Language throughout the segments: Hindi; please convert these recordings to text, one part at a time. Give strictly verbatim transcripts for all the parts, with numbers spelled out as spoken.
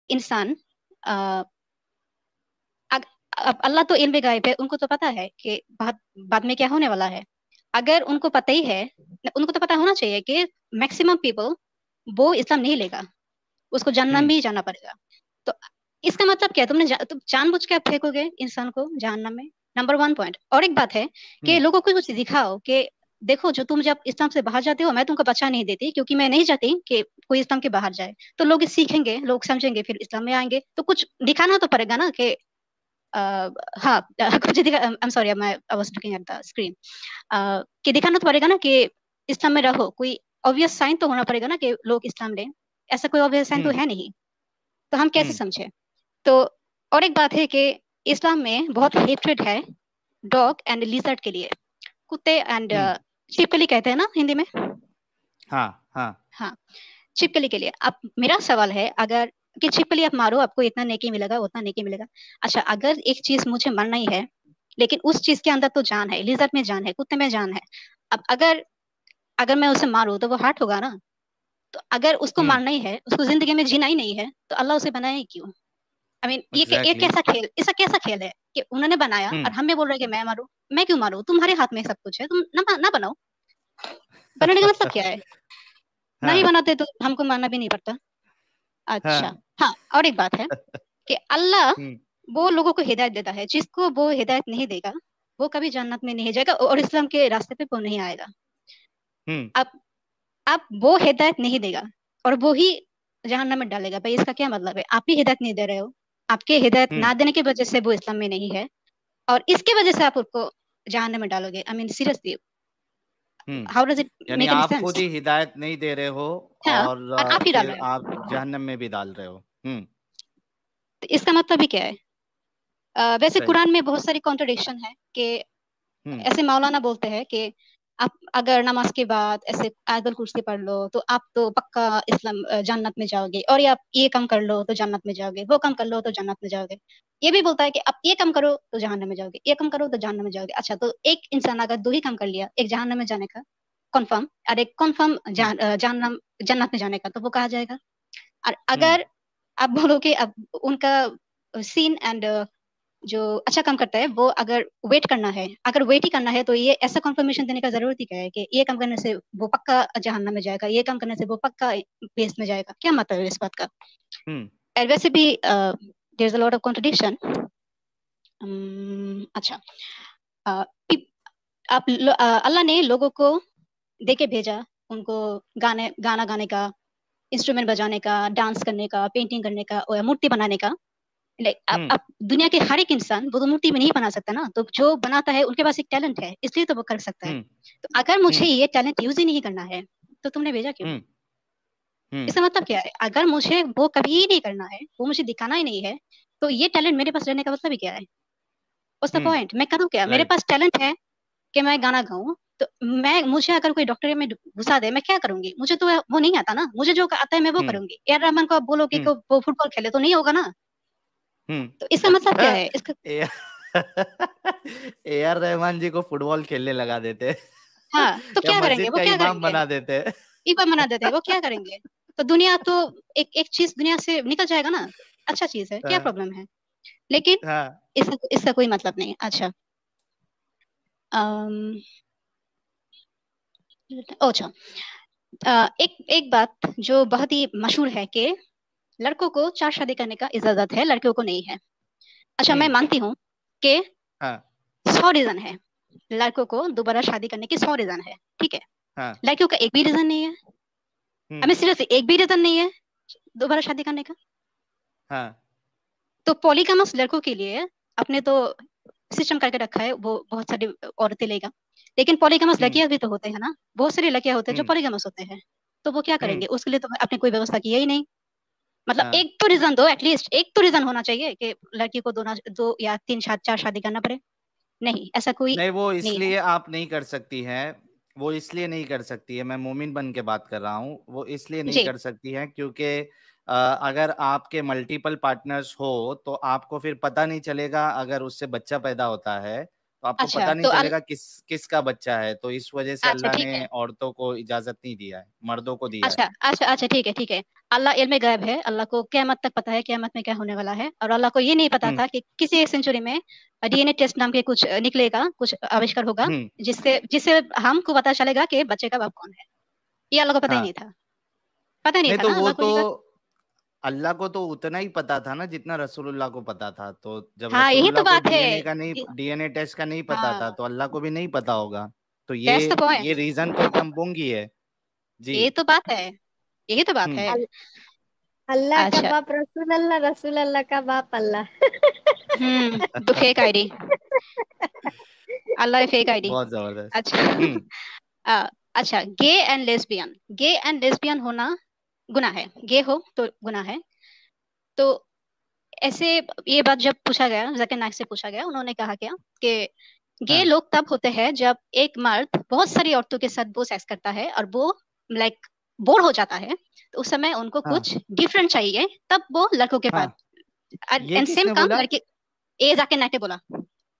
इंसान अ, अग, अब अल्लाह तो इल्म में गायब है, उनको तो पता है कि बाद बाद में क्या होने वाला है। अगर उनको पता ही है, उनको तो पता होना चाहिए कि मैक्सिमम पीपल वो इस्लाम नहीं लेगा, उसको जहन्नम हम्म भी जाना पड़ेगा। तो इसका मतलब क्या है, तुमने जा, तुम जानबूझ के आप फेंकोगे इंसान को जहन्नम में। Number one point. और एक बात है कि हम्म लोगों को कुछ दिखाओ कि देखो, जो तुम जब इस्लाम से बाहर जाते हो, मैं तुमको बचा नहीं देती, क्योंकि मैं नहीं चाहती कि कोई इस्लाम के बाहर जाए। तो लोग सीखेंगे, लोग समझेंगे, फिर इस्लाम में आएंगे। तो कुछ दिखाना तो पड़ेगा ना कि अ, हाँ, कुछ दिखा। आई एम सॉरी, मैं I was looking at the screen. कि दिखाना तो पड़ेगा ना कि इस्लाम में रहो। कोई ऑब्वियस साइन तो होना पड़ेगा ना कि लोग इस्लाम लें। ऐसा कोई ऑब्वियस साइन तो हम्म है नहीं। तो हम कैसे हम्म समझे? तो और एक बात है कि इस्लाम में बहुत हेट्रेड है डॉग एंड लिजर्ड के लिए। कुत्ते एंड हम्म छिपकली कहते हैं ना हिंदी में। हाँ हाँ हाँ, छिपकली के लिए। अब मेरा सवाल है, अगर कि छिपकली आप मारो, आपको इतना नेकी मिलेगा, उतना नेकी मिलेगा। अच्छा, अगर एक चीज मुझे मरना ही है, लेकिन उस चीज के अंदर तो जान है, लिजर्ड में जान है, कुत्ते में जान है। अब अगर अगर मैं उसे मारूं तो वो हार्ट होगा ना। तो अगर उसको हम्म मारना ही है, उसको जिंदगी में जीना ही नहीं है, तो अल्लाह उसे बनाया ही क्यों? आई मीन ये ये एग्जैक्टली। कैसा खेल, ऐसा कैसा खेल है कि उन्होंने बनाया और हम्म हमें बोल रहे हैं कि मैं मारूं? मैं क्यों मारूं? तुम्हारे हाथ में सब कुछ है, तुम ना ना बनाओ। बनाने का मतलब क्या है? ना ही हाँ बनाते तो हमको मारना भी नहीं पड़ता। अच्छा। हाँ हाँ, और एक बात है कि अल्लाह हम्म वो लोगों को हिदायत देता है, जिसको वो हिदायत नहीं देगा वो कभी जन्नत में नहीं जाएगा और इस्लाम के रास्ते पे वो नहीं आएगा। हम्म अब अब वो हिदायत नहीं देगा और वो ही जहन्नम में डालेगा। भाई, इसका क्या मतलब है? आप ही हिदायत नहीं दे रहे हो। आपके हिदायत हम्म ना देने की वजह से वो इस्लाम में नहीं है, और इसकी वजह से आप उसको जहन्नम में डालोगे। I mean seriously, hmm how does it यानी मेक एनी आप सेंस? खुद ही हिदायत नहीं दे रहे हो हाँ, और और अ, आप ही डाल फिर रहे आप हो। जहन्नम में भी डाल रहे हो। हम्म तो इसका मतलब ही क्या है? अ, वैसे सही। कुरान में बहुत सारी कॉन्ट्रडिक्शन है कि हम्म ऐसे मौलाना बोलते हैं कि आप अगर नमाज के बाद ऐसे आयतुल कुर्सी पढ़ लो तो आप तो पक्का इस्लाम अ, जन्नत में जाओगे, और ये आप ये काम कर लो तो जन्नत में जाओगे, वो काम कर लो तो जन्नत में जाओगे। ये भी बोलता है कि आप ये काम करो तो जहन्नम में जाओगे, ये काम करो तो जहन्नम में जाओगे। अच्छा, तो एक इंसान अगर दो ही काम कर लिया, एक जहन्नम में जाने का कन्फर्म, और एक कन्फर्म हम्म जहन्नम जन्नत में जाने का, तो वो कहा जाएगा। और हम्म अगर आप बोलो कि अब उनका सीन एंड जो अच्छा काम करता है, वो अगर वेट करना है, अगर वेट ही करना है, तो ये ऐसा कंफर्मेशन देने का जरूरत ही क्या है कि ये काम करने से वो पक्का जहन्नम में जाएगा, ये काम करने से वो पक्का बेस में जाएगा? क्या मतलब है इस बात का? हम्म और वैसे भी there is a lot of contradiction. अच्छा, अ, इप- आप लो- अ, अल्लाह ने लोगों को दे के भेजा, उनको गाने गाना गाने का, इंस्ट्रूमेंट बजाने का, डांस करने का, पेंटिंग करने का, और मूर्ति बनाने का। लाइक अब हम्म अब दुनिया के हर एक इंसान वो तो मूर्ति में नहीं बना सकता ना, तो जो बनाता है उनके पास एक टैलेंट है, इसलिए तो वो कर सकता है। हम्म तो अगर मुझे हम्म ये टैलेंट यूज ही नहीं करना है, तो तुमने भेजा क्यों? हम्म हम्म इसका मतलब क्या है? अगर मुझे वो कभी ही नहीं करना है, वो मुझे दिखाना ही नहीं है, तो ये टैलेंट मेरे पास रहने का मतलब ही क्या है? उस द हम्म पॉइंट, मैं करूँ क्या? मेरे राइट। पास टैलेंट है कि मैं गाना गाऊं, तो मैं मुझे अगर कोई डॉक्टर में घुसा दे, मैं क्या करूंगी? मुझे तो वो नहीं आता ना, मुझे जो आता है मैं वो हम्म करूंगी। ए आर रहमान को आप बोलोगे कि हम्म वो फुटबॉल खेले, तो नहीं होगा ना। तो इसका मतलब क्या हम्म है इसका? ए ए आर रहमान जी को फुटबॉल खेलने लगा देते हाँ, तो या क्या करेंगे? मस्जिद वो का क्या इमाम करेंगे? बना देते। ईबा बना देते हैं, वो क्या करेंगे? तो दुनिया तो एक एक चीज दुनिया से निकल जाएगा ना। अच्छा चीज है, क्या हाँ प्रॉब्लम है? लेकिन हाँ इसका इसका कोई मतलब नहीं। अच्छा, अम, अच्छा, अ, एक एक बात जो बहुत ही मशहूर है कि लड़कों को चार शादी करने का इजाजत है, लड़कियों को नहीं है। अच्छा, मैं हम्म मानती हूँ कि हाँ सौ रीजन है लड़कों को दोबारा शादी करने की, सौ रीजन है, ठीक है। हाँ लड़कियों का एक भी रीजन नहीं है। हम्म हमें सीरियसली एक भी रीजन नहीं है दोबारा शादी करने का। हाँ तो पॉलीगामस लड़कों के लिए अपने तो सिस्टम करके रखा है, वो बहुत सारी औरतें लेगा। लेकिन पॉलीगामस हम्म लड़कियां भी तो होते हैं ना, बहुत सारी लड़कियां होते हैं जो हम्म पॉलीगामस होते हैं। तो वो क्या हम्म करेंगे? उसके लिए तो आपने कोई व्यवस्था किया ही नहीं। मतलब हाँ एक तो रीजन दो, एटलीस्ट एक तो रीजन होना चाहिए कि लड़की को दो ना दो या तीन शा, चार शादी करना पड़े। नहीं, ऐसा कोई नहीं, वो नहीं है। इसलिए आप नहीं कर सकती हैं। वो इसलिए नहीं कर सकती है, मैं मोमिन बन के बात कर रहा हूँ, वो इसलिए नहीं जी। कर सकती है क्योंकि अ, अगर आपके मल्टीपल पार्टनर्स हो तो आपको फिर पता नहीं चलेगा अगर उससे बच्चा पैदा होता है तो आपको अच्छा पता नहीं तो अल... चलेगा किस किसका बच्चा है। तो इस वजह से अच्छा अल्लाह ठीक ने है। औरतों को इजाजत नहीं दिया है, मर्दों को दिया है। अच्छा अच्छा अच्छा ठीक है ठीक है। अल्लाह इल्म गायब है, अल्लाह को क़यामत तक पता है क़यामत में क्या होने वाला है, और अल्लाह को ये नहीं पता हम्म था कि किसी एक सेंचुरी में डीएनए टेस्ट नाम के कुछ निकलेगा, कुछ आविष्कार होगा, हम्म जिससे जिससे हमको पता चलेगा कि बच्चे का बाप कौन है। ये अल्लाह को पता ही हाँ। नहीं था। पता ही नहीं नहीं था तो ना वो अल्लाह को तो ये बात। अल्लाह को तो उतना ही पता था ना जितना रसूलुल्लाह को पता था। तो जब हाँ यही तो रसूलुल्लाह को बात है। डीएनए का नहीं, ये- डीएनए टेस्ट का नहीं पता था, हाँ, तो अल्लाह को भी नहीं पता होगा। तो ये दैट्स द ये पॉइंट। रीजन तो एकदम पोंगी है। जी। यही तो बात है, यही तो बात है। हम्म अल, अल्लाह का अच्छा। बाप रसूल अल्लाह, रसूल अल्लाह का बाप अल्लाह। Hmm fake ID. अल्लाह फेक आईडी। बहुत जबरदस्त। अच्छा। हम्म अ, अच्छा, gay and lesbian, gay and lesbian होना गुनाह है, गे हो तो गुनाह है। तो ऐसे, ये बात जब पूछा गया, जाकिर नाइक से पूछा गया, उन्होंने कहा क्या कि गे हाँ लोग तब होते हैं जब एक मर्द बहुत सारी औरतों के साथ वो सेक्स करता है और वो लाइक बोर हो जाता है, तो उस समय उनको हाँ कुछ डिफरेंट चाहिए, तब वो लड़कों के पास। हाँ। ये एंड सेम किसने काम बोला? लड़के। ए जाकिर नाइक ने बोला।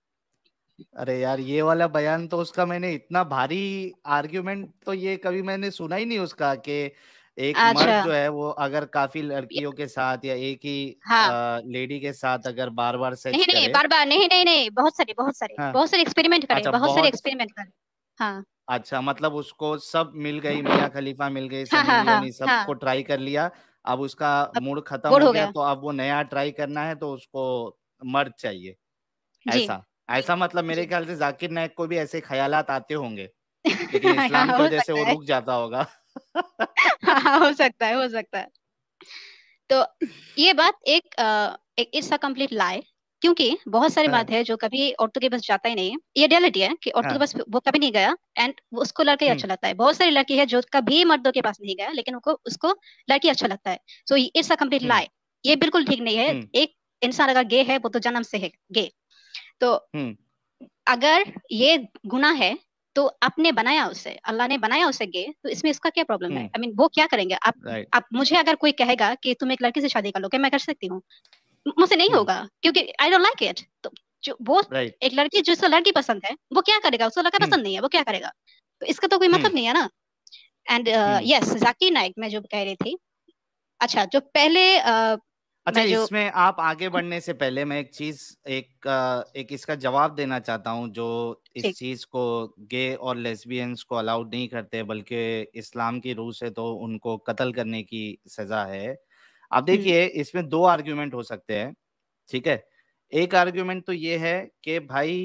अरे यार, ये वाला बयान तो उसका मैंने इतना भारी आर्ग्यूमेंट तो ये कभी मैंने सुना ही नहीं उसका, कि एक अच्छा। मर्द जो है वो अगर काफी लड़कियों के साथ या एक ही हाँ। लेडी के साथ अगर बार बार नहीं सेक्स नहीं, करे। बार बार नहीं नहीं नहीं, बहुत सारे बहुत सारे हाँ। बहुत सारे एक्सपेरिमेंट करे, अच्छा, बहुत सारे बहुत। एक्सपेरिमेंट करे। हाँ अच्छा, मतलब उसको सब मिल गई, मियाँ खलीफा मिल गई, हाँ सनी हाँ हाँ लियोनी, सबको हाँ। ट्राई कर लिया। अब उसका अब मूड खत्म बोर हो हो गया, गया। तो अब वो नया ट्राई करना है, तो उसको मर्द चाहिए। जी ऐसा जी ऐसा मतलब मेरे जी। ख्याल से जाकिर नायक को भी ऐसे ख्यालात आते होंगे, लेकिन हाँ इस्लाम की हो वजह से वो सकता है। रुक जाता होगा। हाँ हो सकता है, हो सकता है। तो ये बात एक अ, एक इट्स अ कंप्लीट लाई, क्योंकि बहुत सारे हाँ मर्द है जो कभी औरतों के पास जाता ही नहीं है। ये रियलिटी है कि औरतों के हाँ। पास वो कभी नहीं गया, एंड उसको लड़का ही हम्म अच्छा लगता है। बहुत सारी लड़की है जो कभी मर्दों के पास नहीं गया, लेकिन उनको उसको लड़की अच्छा लगता है। So it's a complete hmm lie. ये बिल्कुल ठीक नहीं है। हम्म एक इंसान अगर गे है वो तो जन्म से है गे। तो हम्म। अगर ये गुनाह है, तो आपने बनाया उसे, अल्लाह ने बनाया उसे गे, तो इसमें इसका क्या प्रॉब्लम है? हम्म। आई मीन वो क्या करेंगे? आप राइट। आप मुझे अगर कोई कहेगा कि तुम एक लड़की से शादी कर लो, क्या मैं कर सकती हूँ? मुझसे नहीं हम्म। होगा, क्योंकि आई डोंट लाइक इट। तो जो वो राइट। एक लड़की जिसको लड़की पसंद है वो क्या करेगा? उसको लड़का हम्म पसंद नहीं है, वो क्या करेगा? तो इसका तो कोई हम्म मतलब नहीं है ना। And hmm. Yes, Zakir Naik मैं जो कह रही थी। अच्छा, जो पहले uh, अच्छा, मैं जो इसमें आप आगे बढ़ने से पहले मैं एक चीज, एक अ, एक इसका जवाब देना चाहता हूँ, जो इस ठीक। चीज को गे और लेस्बियंस को अलाउड नहीं करते, बल्कि इस्लाम की रूह से तो उनको कत्ल करने की सजा है। आप हम्म देखिए, इसमें दो आर्ग्यूमेंट हो सकते हैं। ठीक है। एक आर्ग्यूमेंट तो ये है कि भाई,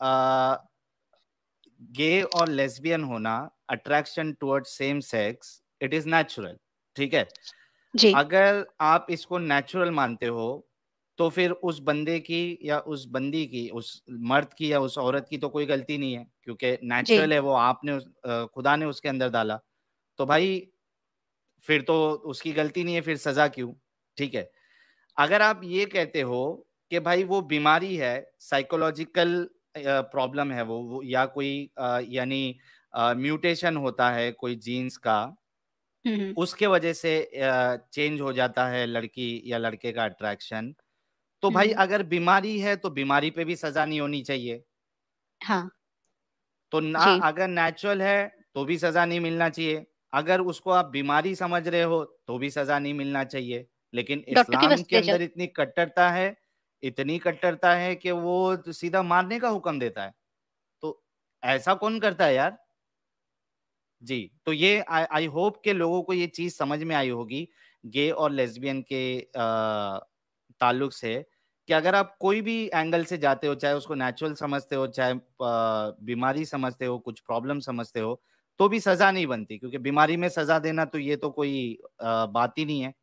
गे और लेस्बियन होना, attraction towards same sex, it is natural. ठीक है। जी अगर आप इसको नेचुरल मानते हो, तो फिर उस बंदे की या उस बंदी की, उस मर्द की या उस औरत की तो कोई गलती नहीं है, क्योंकि जी। नेचुरल है वो, आपने उस, अ, खुदा ने उसके अंदर डाला। तो भाई फिर तो उसकी गलती नहीं है, फिर सजा क्यों? ठीक है। अगर आप ये कहते हो कि भाई वो बीमारी है, साइकोलॉजिकल प्रॉब्लम है वो, वो या कोई अ, यानी म्यूटेशन होता है कोई जीन्स का, हम्म हम्म, उसके वजह से चेंज हो जाता है लड़की या लड़के का अट्रैक्शन, तो भाई हम्म, अगर बीमारी है तो बीमारी पे भी सजा नहीं होनी चाहिए। हाँ तो ना, जी। अगर नेचुरल है तो भी सजा नहीं मिलना चाहिए, अगर उसको आप बीमारी समझ रहे हो तो भी सजा नहीं मिलना चाहिए। लेकिन डॉक्टर के इस्लाम पास के ले जाओ। अंदर इतनी कट्टरता है, इतनी कट्टरता है कि वो तो सीधा मारने का हुक्म देता है। तो ऐसा कौन करता है यार? जी। तो ये आई आई होप के लोगों को ये चीज समझ में आई होगी, गे और लेस्बियन के आ, ताल्लुक से, कि अगर आप कोई भी एंगल से जाते हो, चाहे उसको नेचुरल समझते हो, चाहे आ, बीमारी समझते हो, कुछ प्रॉब्लम समझते हो, तो भी सजा नहीं बनती, क्योंकि बीमारी में सजा देना तो ये तो कोई आ, बात ही नहीं है।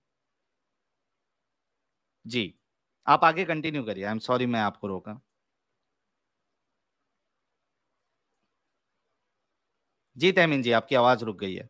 जी। आप आगे कंटिन्यू करिए, आई एम सॉरी मैं आपको रोका। जी तहमीन जी, आपकी आवाज रुक गई है।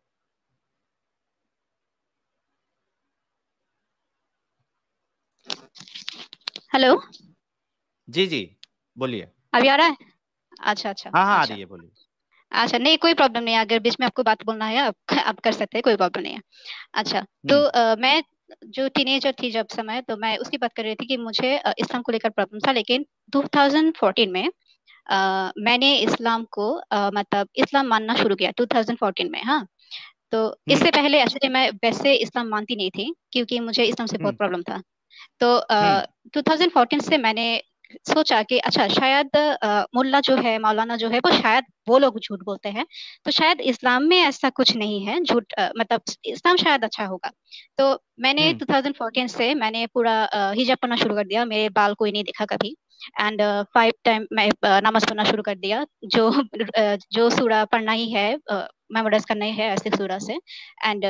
हेलो। जी जी, बोलिए। अभी आ रहा है? अच्छा अच्छा हाँ हाँ, आ अच्छा। रही है, बोलिए। अच्छा, नहीं कोई प्रॉब्लम नहीं है, अगर बीच में आपको बात बोलना है आप आप कर सकते हैं, कोई प्रॉब्लम नहीं है। अच्छा। तो हम्म अ, मैं जो टीनेजर थी जब समय, तो मैं उसकी बात कर रही थी कि मुझे अ, इस्लाम को लेकर प्रॉब्लम था, लेकिन ट्वेंटी फोर्टीन में अ, मैंने इस्लाम को अ, मतलब इस्लाम मानना शुरू किया टू थाउजेंड फोर्टीन में। हाँ, तो इससे हम्म पहले एक्चुअली मैं वैसे इस्लाम मानती नहीं थी, क्योंकि मुझे इस्लाम से बहुत हम्म प्रॉब्लम था। तो हम्म टू थाउजेंड फोर्टीन से मैंने सोचा कि अच्छा शायद अ, मुल्ला जो है, मौलाना जो है, वो शायद वो लोग झूठ बोलते हैं, तो शायद इस्लाम में ऐसा कुछ नहीं है झूठ, अ, मतलब इस्लाम शायद अच्छा होगा। तो मैंने हम्म टू थाउजेंड फोर्टीन से मैंने पूरा अ, हिजाब पढ़ना शुरू कर दिया, मेरे बाल कोई नहीं दिखा कभी। एंड फाइव टाइम मैं अ, नमाज पढ़ना शुरू कर दिया, जो अ, जो सूरा पढ़ना ही है, मेमोराइज करना ही है ऐसे सूरा से। एंड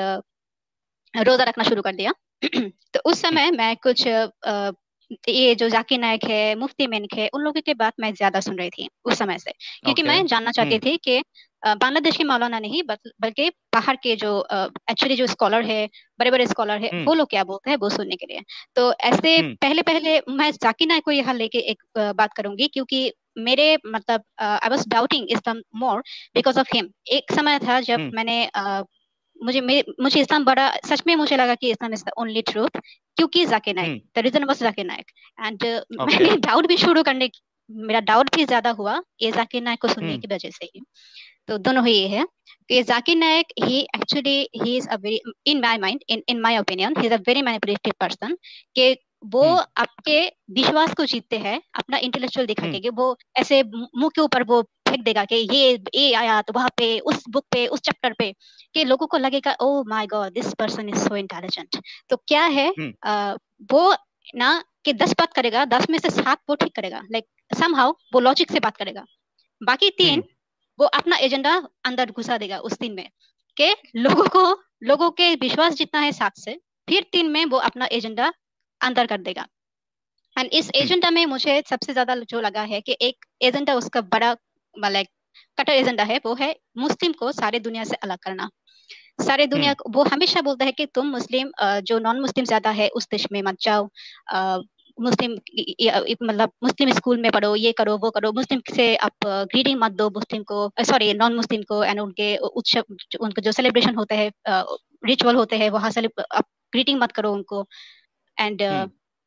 रोजा रखना शुरू कर दिया। तो उस समय मैं कुछ अ, ये जो जाकिर नायक है, मुफ्ती मेनक है, उन लोगों की बात मैं ज्यादा सुन रही थी उस समय से, क्योंकि ओके मैं जानना चाहती हम्म थी कि अ, बांग्लादेश के मौलाना नहीं बल- बल्कि बाहर के जो एक्चुअली जो स्कॉलर है, बड़े बड़े स्कॉलर है, हम्म वो लोग क्या बोलते हैं वो सुनने के लिए। तो ऐसे हम्म पहले पहले मैं जाकिर नायक को यहाँ लेके एक अ, बात करूंगी, क्योंकि मेरे मतलब I was doubting Islam more because of him. एक समय था जब हम्म मैंने अ, मुझे मेरे मुझे इस्लाम बड़ा सच में मुझे लगा कि Islam is the only truth, क्योंकि Zakir Naik, hmm the reason was Zakir Naik. And okay मैंने डाउट भी शुरू करने, मेरा डाउट भी ज्यादा हुआ ये जाकिर नायक को सुनने हम्म की वजह से ही। तो दोनों ही ये है कि जाकिर नायक ही actually he is a very, in my mind, in in my opinion, he is a very manipulative person. कि वो हम्म आपके विश्वास को जीतते हैं अपना इंटेलेक्चुअल दिखा हम्म के, कि वो ऐसे मुंह के ऊपर वो फेंक देगा कि ये ये आया तो वहां पे उस बुक पे उस चैप्टर पे, कि लोगों को लगेगा oh my god this person is so intelligent. तो क्या है, हम्म आ, वो ना कि दस बात करेगा, दस में से सात वो ठीक करेगा, लाइक समहाउ वो लॉजिक से बात करेगा। बाकी तीन हम्म वो अपना एजेंडा अंदर घुसा देगा उस दिन में, के लोगों को, लोगों के विश्वास जितना है सात से, फिर तीन में वो अपना एजेंडा अंदर कर देगा। एंड इस हम्म एजेंडा में मुझे सबसे ज्यादा जो लगा है कि एक एजेंडा उसका बड़ा, मतलब कटर एजेंडा है, वो है मुस्लिम को सारे दुनिया से अलग करना। सारे दुनिया हम्म को वो हमेशा बोलता है कि तुम मुस्लिम, अ, जो नॉन मुस्लिम ज्यादा है उस देश में मत जाओ, अ, मुस्लिम य- य- मतलब मुस्लिम स्कूल में पढ़ो, ये करो वो करो, मुस्लिम से आप ग्रीटिंग मत दो मुस्लिम को, सॉरी नॉन मुस्लिम को, एंड उनके उत्सव, उनके जो सेलिब्रेशन होते हैं, रिचुअल होते हैं, वहां से आप ग्रीटिंग मत करो उनको। एंड हम्म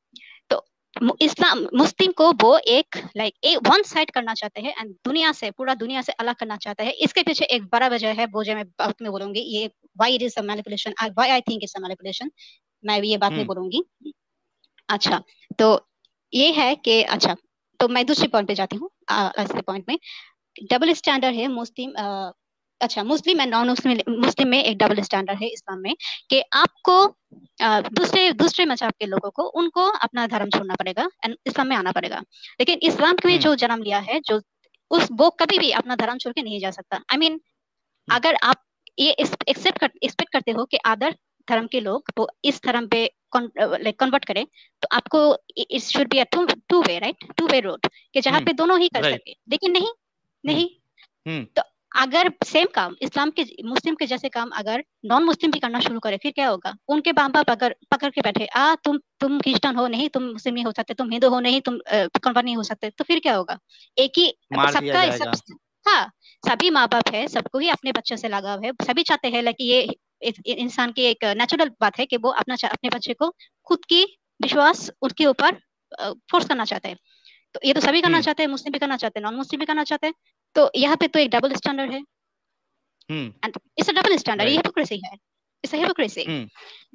तो मु- इस्लाम मुस्लिम को वो एक लाइक एक वन साइड करना चाहते हैं, एंड दुनिया से, पूरा दुनिया से अलग करना चाहते हैं। इसके पीछे एक बड़ा वजह है, वो जो मैं बाद में बोलूंगी, ये why it is a manipulation, why I think it's a manipulation, मैं ये बात में हम्म बोलूंगी। अच्छा, तो ये है कि अच्छा, तो मैं दूसरे पॉइंट पे जाती हूँ। अ, ऐसे पॉइंट में डबल स्टैंडर्ड है मुस्लिम, अ, अच्छा मुस्लिम एंड नॉन मुस्लिम, मुस्लिम में एक डबल स्टैंडर्ड है इस्लाम में, कि आपको अ, दूसरे दूसरे मजहब के लोगों को उनको अपना धर्म छोड़ना पड़ेगा एंड इस्लाम में आना पड़ेगा। लेकिन इस्लाम में हम्म जो जन्म लिया है, जो उस वो कभी भी अपना धर्म छोड़ के नहीं जा सकता। I I mean mean, hmm अगर आप ये एक्सेप्ट कर, एक्सपेक्ट करते हो कि अदर धर्म के लोग वो इस धर्म पे लाइक कन्वर्ट करें, तो आपको it should be a two two way, right, two way road, कि जहाँ हम्म पे दोनों ही कर राइट सके। लेकिन नहीं, हम्म नहीं। हम्म तो अगर सेम काम इस्लाम के, मुस्लिम के जैसे काम अगर नॉन मुस्लिम भी करना शुरू करे, फिर क्या होगा? उनके बाप बाप अगर पकड़ के बैठे, आ तुम तुम क्रिश्चियन हो नहीं, तुम मुस्लिम नहीं हो सकते, तुम हिंदू हो नहीं, तुम कन्वर्ट नहीं हो सकते, तो फिर क्या होगा? एक ही मार दिया सबका सब, जाएगा हाँ, सभी माँ बाप है, सबको ही अपने बच्चे से लगाव है, सभी चाहते हैं कि ये इस- इंसान की एक नेचुरल बात है कि वो अपना अपने बच्चे को खुद की विश्वास उसके ऊपर फोर्स करना चाहते हैं। तो ये तो सभी करना हम्म चाहते हैं, मुस्लिम भी करना चाहते हैं, नॉन मुस्लिम भी करना चाहते हैं। तो यहाँ पे तो एक डबल स्टैंडर्ड है, hmm and it's a double standard, ये राइट हिपोक्रेसी है, इट्स अ हिपोक्रेसी। हम्म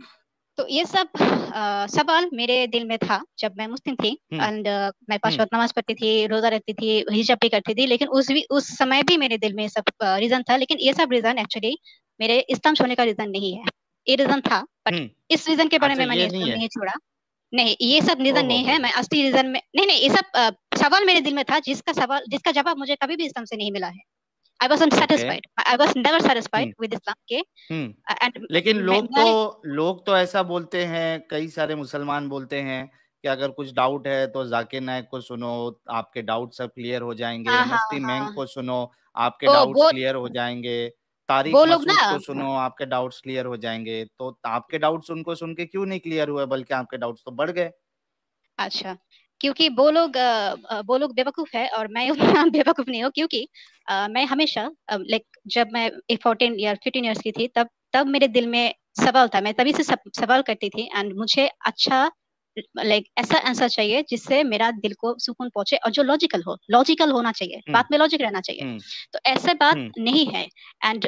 तो ये सब अ, सवाल मेरे दिल में था जब मैं मुस्लिम थी, हम्म एंड मैं पांच हम्म वक्त नमाज पढ़ती थी, रोजा रखती थी, हिजाब भी करती थी, लेकिन उस भी उस समय भी मेरे दिल में ये सब रीजन था। लेकिन ये सब रीजन एक्चुअली मेरे इस्लाम छोड़ने का रीजन नहीं है। ये रीजन था, बट हम्म इस रीजन के बारे अच्छा में मैंने ये नहीं इस्लाम है नहीं छोड़ा। नहीं, ये सब रीजन ओ हो नहीं हो है, मैं हो असली रीजन में नहीं, नहीं, ये सब अ, सवाल मेरे दिल में था, जिसका सवाल, जिसका जवाब मुझे कभी भी इस्लाम से नहीं मिला है। I was okay satisfied, I was never satisfied hmm with Islam के। हम्म एंड लेकिन मैं, लोग तो मैं लोग तो ऐसा बोलते हैं, कई सारे मुसलमान बोलते हैं कि अगर कुछ डाउट है तो जाकिर नायक को सुनो, आपके डाउट सब क्लियर हो जाएंगे। हाँ, हाँ, मुफ्ती मेंग हाँ। को सुनो, आपके ओ डाउट्स वो क्लियर हो जाएंगे। तारिक वो लोग ना, मसूद को सुनो, आपके डाउट्स क्लियर हो जाएंगे। तो आपके डाउट्स उनको सुन के क्यों नहीं क्लियर हुए, बल्कि आपके डाउट्स तो बढ़ गए? अच्छा, क्योंकि वो लोग अ, अ, वो लोग बेवकूफ है और मैं उतना बेवकूफ नहीं हूँ, क्योंकि अ, मैं हमेशा लाइक जब मैं फोर्टीन या फिफ्टीन ईयर्स की थी, तब तब मेरे दिल में सवाल था, मैं तभी से सब, सवाल करती थी, एंड मुझे अच्छा लाइक ऐसा आंसर चाहिए जिससे मेरा दिल को सुकून पहुंचे और जो लॉजिकल हो, लॉजिकल होना चाहिए, बात में लॉजिक रहना चाहिए। तो ऐसे बात नहीं है। एंड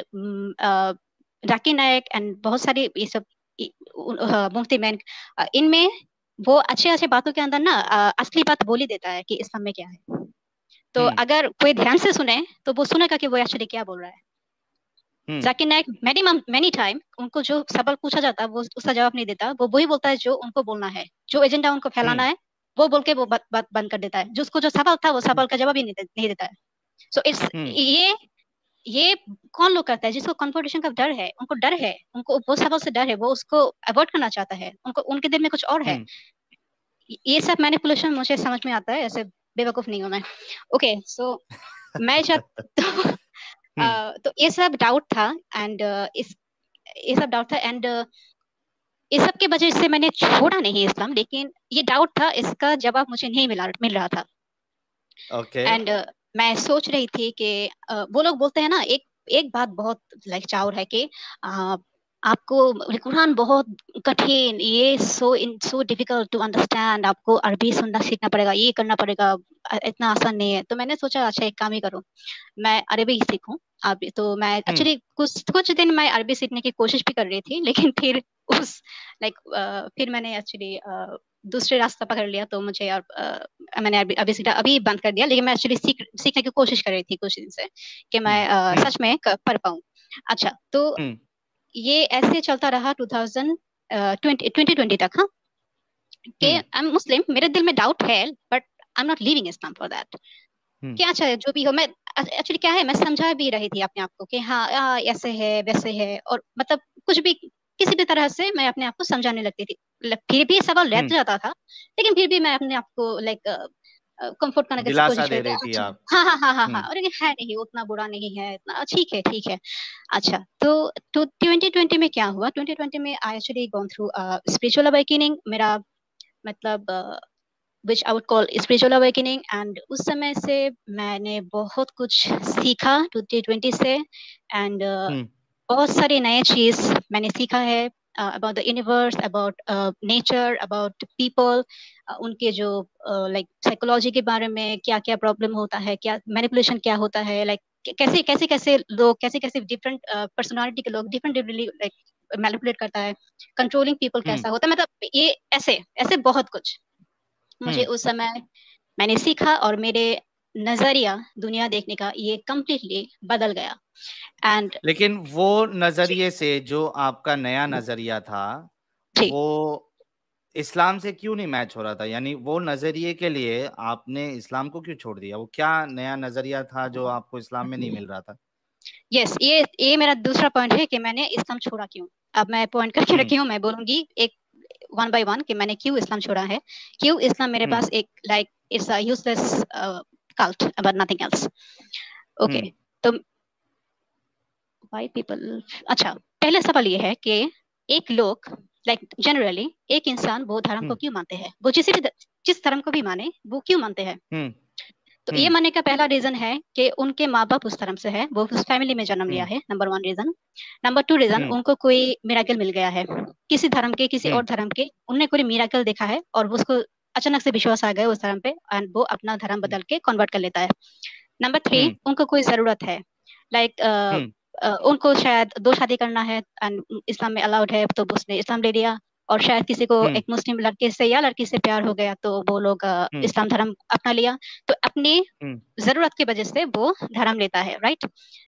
जाकिर नायक एंड बहुत सारे ये सब मुफ्ती मैन, इनमें वो अच्छे अच्छे बातों के अंदर ना असली बात बोल ही देता है कि इस्लाम में क्या है। तो अगर कोई ध्यान से सुने तो वो सुनेगा कि वो एक्चुअली क्या बोल रहा है। Zakir Naik many many time उनको जो सवाल पूछा जाता है वो उसका जवाब नहीं देता, वो वही बोलता है जो उनको बोलना है, जो एजेंडा उनको फैलाना है वो बोल के वो बात बात बंद कर देता है। जो उसको जो सवाल था वो सवाल का जवाब ही नहीं, दे, नहीं देता है। सो so इट्स ये ये कौन लोग करता है जिसको कॉन्फिडेंशन का डर है, उनको डर है, उनको वो सवाल से डर है, वो उसको अवॉइड करना चाहता है, उनको उनके दिल में कुछ और है। ये सब मैनिपुलेशन मुझे समझ में आता है, ऐसे बेवकूफ नहीं हूं मैं। ओके सो मैं तो Uh, तो ये सब डाउट था एंड uh, इस ये सब डाउट था एंड uh, इस सब के वजह से मैंने छोड़ा नहीं इस्लाम, लेकिन ये डाउट था, इसका जवाब मुझे नहीं मिला मिल रहा था। ओके एंड uh, मैं सोच रही थी कि uh, वो लोग बोलते हैं ना, एक एक बात बहुत लाइक चाउर है कि uh, आपको कुरान बहुत कठिन, ये so in so difficult to understand, आपको अरबी सुनना सीखना पड़ेगा, ये करना पड़ेगा, इतना आसान नहीं है। तो मैंने सोचा अच्छा एक काम ही करूं, मैं अरबी ही सीखूं। अब तो मैं एक्चुअली कुछ कुछ दिन मैं अरबी सीखने की कोशिश भी कर रही थी, लेकिन फिर उस लाइक like, uh, फिर मैंने एक्चुअली uh, दूसरे रास्ता पकड़ लिया। तो मुझे और uh, मैंने अभी अभी सीखना अभी बंद कर दिया, लेकिन मैं एक्चुअली सीख सीखने की कोशिश कर रही थी कुछ दिन से कि मैं uh, सच में पढ़ पाऊं। अच्छा तो ये ऐसे चलता रहा टू थाउजेंड ट्वेंटी ट्वेंटी तक। हाँ कि आई एम मुस्लिम, मेरे दिल में डाउट है but I am not living Islam for that. क्या अच्छा जो भी हो, मैं एक्चुअली क्या है मैं समझा भी रही थी अपने आप को कि हाँ ऐसे है वैसे है, और मतलब कुछ भी किसी भी तरह से मैं अपने आप को समझाने लगती थी। फिर भी सवाल रह जाता था, लेकिन फिर भी मैं अपने आप को लाइक कंफर्ट करने की कोशिश कर रही थी। हाँ हाँ हाँ हाँ हाँ और है नहीं, उतना बुरा नहीं है, इतना ठीक है ठीक है। अच्छा तो तो ट्वेंटी ट्वेंटी में क्या हुआ, ट्वेंटी ट्वेंटी में I actually gone through spiritual awakening, मेरा मतलब which I would call spiritual awakening. And उस समय से मैंने बहुत कुछ सीखा ट्वेंटी ट्वेंटी से, एंड uh, बहुत सारी नए चीज मैंने सीखा है about the universe, about nature, about people, उनके जो लाइक uh, साइकोलॉजी के बारे में, क्या क्या प्रॉब्लम होता है, क्या मैनिपुलेशन क्या होता है, लाइक like, कैसे कैसे कैसे लोग कैसे कैसे डिफरेंट पर्सनालिटी के लोग डिफरेंट डिफरेंटली लाइक मैनिपुलेट करता है, कंट्रोलिंग पीपल कैसा होता है, मतलब ये ऐसे ऐसे बहुत कुछ मुझे उस समय मैंने सीखा और मेरे नजरिया दुनिया देखने का ये कम्प्लीटली बदल गया। एंड लेकिन वो नजरिए से जो आपका नया नजरिया था वो इस्लाम से क्यों नहीं मैच हो रहा था? यानी वो नजरिए के लिए आपने इस्लाम को क्यों छोड़ दिया? वो क्या नया नजरिया था जो आपको इस्लाम में नहीं मिल रहा था? यस yes, ये ये मेरा दूसरा पॉइंट है कि मैंने इस्लाम छोड़ा क्यों। अब मैं पॉइंट करके रखी हूँ, मैं बोलूंगी एक वन बाय वन कि मैंने क्यों इस्लाम छोड़ा है, क्यों इस्लाम मेरे पास एक like it's a useless cult about nothing else. Okay तो व्हाई पीपल, अच्छा पहला सवाल ये है कि एक लोग लाइक like, जनरली एक इंसान वो धर्म को क्यों मानते हैं, वो जिस भी जिस धर्म को भी माने वो क्यों मानते हैं। तो ये मानने का पहला रीजन है कि उनके माँ बाप उस धर्म से है, वो उस फैमिली में जन्म लिया है, number one reason. Number two reason उनको कोई मिराकल मिल गया है, किसी धर्म के किसी और धर्म के उन्होंने कोई मिराकल देखा है और वो उसको अचानक से विश्वास आ गया उस धर्म पे एंड वो अपना धर्म बदल के कन्वर्ट कर लेता है। नंबर थ्री उनको कोई जरूरत है, लाइक like, uh, uh, उनको शायद दो शादी करना है एंड इस्लाम में अलाउड है तो उसने इस्लाम ले लिया, और शायद किसी को एक मुस्लिम लड़के से या लड़की से प्यार हो गया तो वो लोग इस्लाम धर्म अपना लिया। तो अपनी जरूरत की वजह से वो धर्म लेता है, राइट।